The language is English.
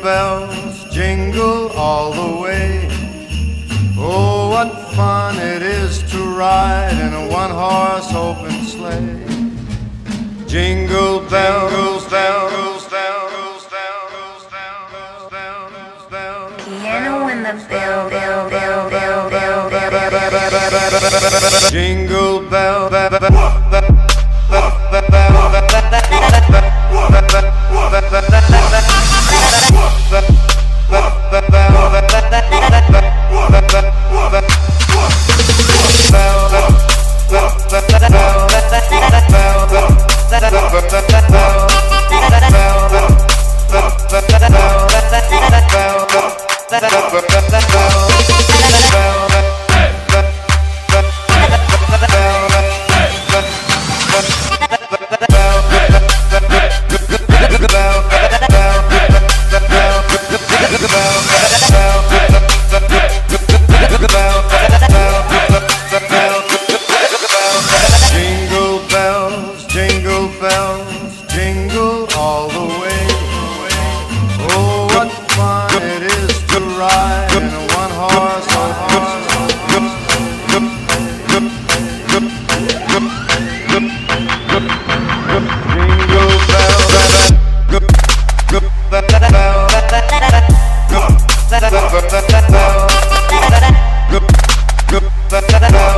bells jingle all the way. Oh, what fun it is to ride in a one-horse open sleigh. Jingle bells, bells, bells, bells, bells, bells, bells. Piano in the bell, bell, bell, bell, bell, bell, bell. Jingle bell, jingle bells, jingle all the way. Oh, what fun it is to ride in a one-horse open sleigh. Jingle bells,